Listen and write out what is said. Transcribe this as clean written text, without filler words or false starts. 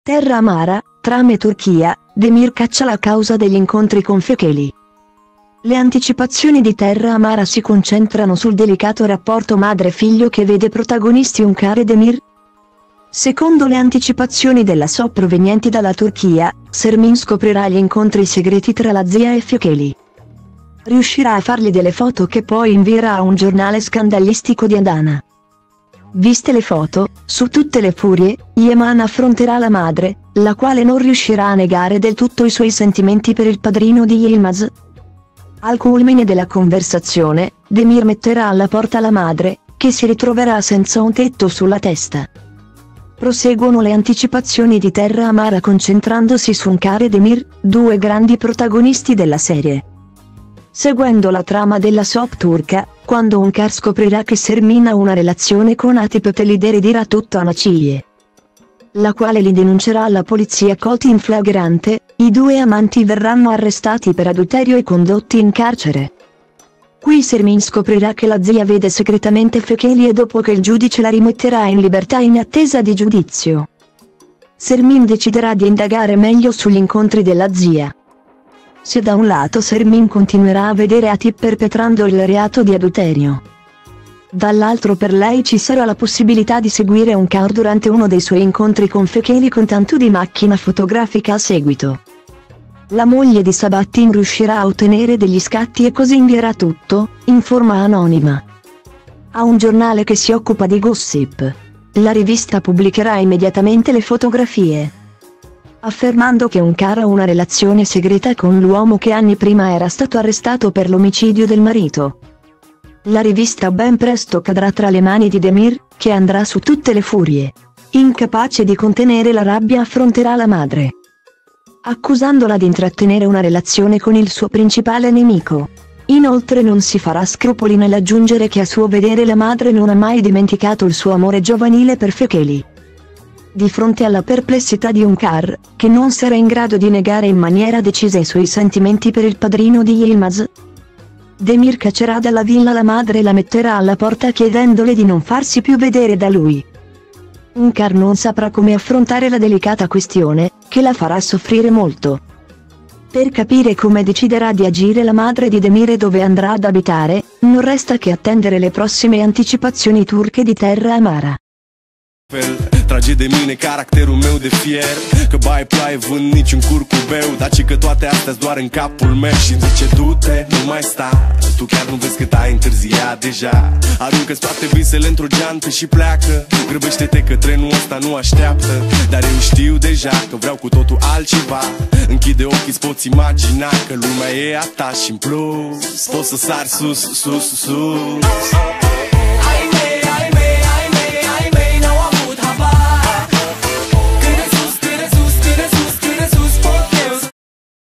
Terra amara, trame Turchia, Demir caccia la causa degli incontri con Fekeli. Le anticipazioni di Terra amara si concentrano sul delicato rapporto madre-figlio che vede protagonisti Hünkar e Demir. Secondo le anticipazioni della SOP provenienti dalla Turchia, Sermin scoprirà gli incontri segreti tra la zia e Fekeli. Riuscirà a fargli delle foto che poi invierà a un giornale scandalistico di Adana. Viste le foto, su tutte le furie, Yeman affronterà la madre, la quale non riuscirà a negare del tutto i suoi sentimenti per il padrino di Yilmaz. Al culmine della conversazione, Demir metterà alla porta la madre, che si ritroverà senza un tetto sulla testa. Proseguono le anticipazioni di Terra amara concentrandosi su Hünkar e Demir, due grandi protagonisti della serie. Seguendo la trama della soap turca, quando Hünkar scoprirà che Sermin ha una relazione con Atip Telidere dirà tutto a Naciye, la quale li denuncerà alla polizia colti in flagrante. I due amanti verranno arrestati per adulterio e condotti in carcere. Qui Sermin scoprirà che la zia vede segretamente Fekeli e dopo che il giudice la rimetterà in libertà in attesa di giudizio, Sermin deciderà di indagare meglio sugli incontri della zia. Se da un lato Sermin continuerà a vedere Atip perpetrando il reato di adulterio, dall'altro per lei ci sarà la possibilità di seguire Hünkar durante uno dei suoi incontri con Fekeli con tanto di macchina fotografica a seguito. La moglie di Sabahattin riuscirà a ottenere degli scatti e così invierà tutto, in forma anonima, a un giornale che si occupa di gossip. La rivista pubblicherà immediatamente le fotografie, affermando che Hünkar ha una relazione segreta con l'uomo che anni prima era stato arrestato per l'omicidio del marito. La rivista ben presto cadrà tra le mani di Demir, che andrà su tutte le furie. Incapace di contenere la rabbia affronterà la madre, accusandola di intrattenere una relazione con il suo principale nemico. Inoltre non si farà scrupoli nell'aggiungere che a suo vedere la madre non ha mai dimenticato il suo amore giovanile per Fekeli. Di fronte alla perplessità di Hünkar, che non sarà in grado di negare in maniera decisa i suoi sentimenti per il padrino di Yilmaz, Demir caccerà dalla villa la madre e la metterà alla porta chiedendole di non farsi più vedere da lui. Hünkar non saprà come affrontare la delicata questione, che la farà soffrire molto. Per capire come deciderà di agire la madre di Demir e dove andrà ad abitare, non resta che attendere le prossime anticipazioni turche di Terra amara. Trage de mine caracterul meu de fier, că baie ploaie vând nici un curcubeu, daci că toate astea doar în capul meu. Și zice du-te, nu mai sta, tu chiar nu vezi cât ai întârziat deja. Aruncă-ți toate visele într-o geantă și pleacă, grăbește-te că trenul ăsta nu așteaptă. Dar eu știu deja că vreau cu totul altceva. Închide ochii, îți poți imagina că lumea e a ta și în plus poți să sari sus, sus, sus.